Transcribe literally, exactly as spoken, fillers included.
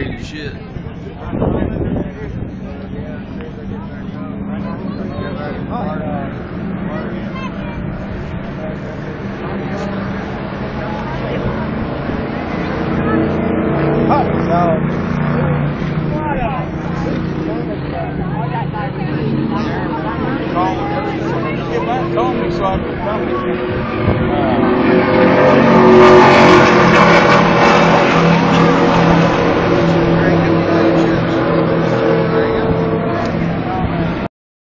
big shit. Call me so I can come.